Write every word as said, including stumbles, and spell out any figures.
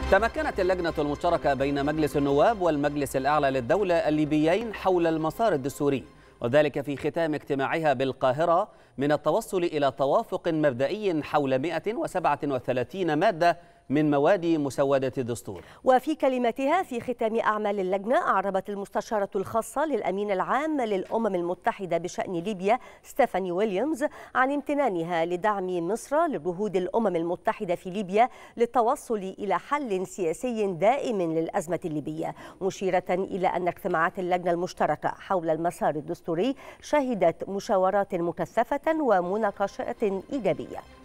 تمكنت اللجنة المشتركة بين مجلس النواب والمجلس الأعلى للدولة الليبيين حول المسار الدستوري، وذلك في ختام اجتماعها بالقاهرة، من التوصل إلى توافق مبدئي حول مئة وسبعة وثلاثين مادة من مواد مسودة الدستور. وفي كلمتها في ختام أعمال اللجنة، أعربت المستشارة الخاصة للأمين العام للأمم المتحدة بشأن ليبيا ستيفاني ويليامز عن امتنانها لدعم مصر لجهود الأمم المتحدة في ليبيا للتوصل إلى حل سياسي دائم للأزمة الليبية، مشيرة إلى أن اجتماعات اللجنة المشتركة حول المسار الدستوري شهدت مشاورات مكثفة ومناقشات إيجابية.